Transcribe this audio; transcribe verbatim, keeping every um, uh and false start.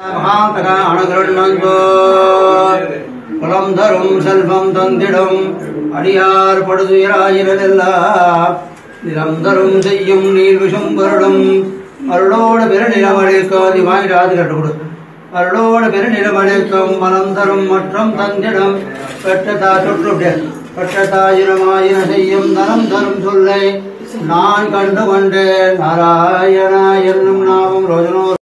महातका अणगृह्णन्तो कुलं धरुं सेल्वं तन्दिडं अडियार पडुदुयरायिरनेल्लाम निलं धरुं सेय्युम नीलविशुं वरुडं अरुळोड पेरुनिलमळिक्कु वायिरादि कट्टुकोडु अरुळोड पेरुनिलमळिक्कु मलं धरुं मट्टं तन्दिडं पेट्टता सुट्रुडे पेट्टतायिरमायिर सेय्युम धनं धरुं सोल्लै நான் கண்டு கொண்டேன் நாராயணா என்னும் நாமம் ரோஜனோ